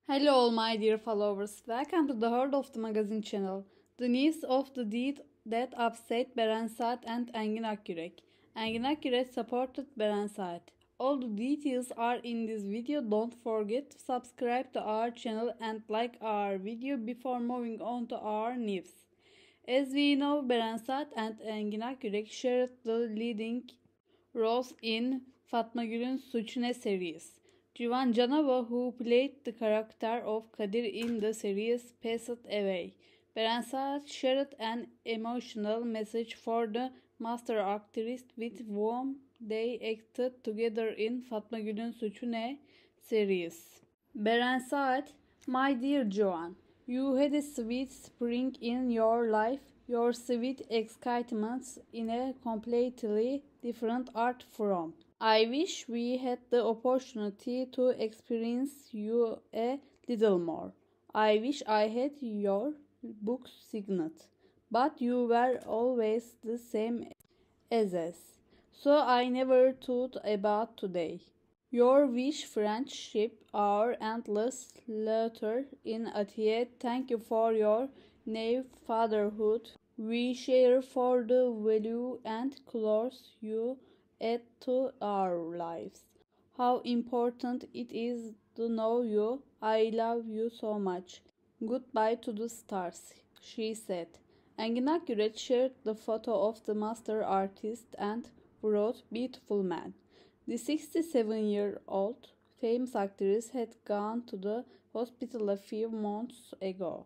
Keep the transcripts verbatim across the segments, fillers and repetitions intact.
Hello, all my dear followers. Welcome to the Heart of the Magazine channel. The news of the deed that upset Beren Saat and Engin Akyürek. Engin Akyürek supported Beren Saat. All the details are in this video. Don't forget to subscribe to our channel and like our video before moving on to our news. As we know, Beren Saat and Engin Akyürek shared the leading roles in Fatma Gül'ün Suç Ne series. Civan Canova, who played the character of Kadir in the series, passed away. Beren Saat shared an emotional message for the master actress with whom they acted together in Fatma Gül'ün Suçu Ne series. Beren Saat, my dear Civan, you had a sweet spring in your life, your sweet excitements in a completely different art form. I wish we had the opportunity to experience you a little more. I wish I had your book signed, but you were always the same as us, so I never thought about today. Your wish, friendship, our endless laughter in Atiye, thank you for your naive fatherhood. We share for the value and close you add to our lives. How important it is to know you. I love you so much. Goodbye to the stars, she said. Engin Akyürek shared the photo of the master artist and wrote, "Beautiful man." The sixty-seven-year-old famous actress had gone to the hospital a few months ago.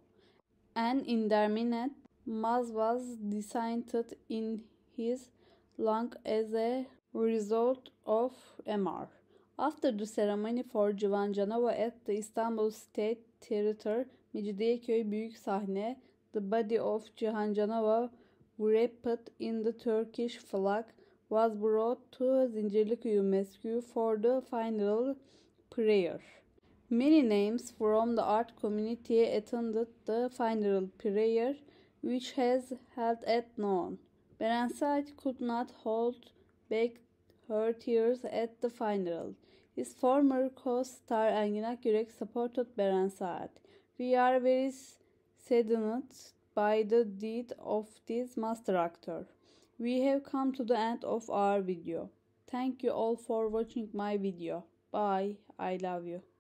An indeterminate mass was deposited in his lung as a result of M R. After the ceremony for Civan Canova at the Istanbul State Theatre, Mecidiyeköy Büyük Sahne, the body of Cihan Canova, wrapped in the Turkish flag, was brought to Zincirlikuyu Mosque for the final prayer. Many names from the art community attended the final prayer, which was held at noon. Beren Saat could not hold back her tears at the funeral. His former co-star Engin Akyürek supported Beren Saat. "We are very saddened by the death of this master actor. We have come to the end of our video. Thank you all for watching my video. Bye. I love you."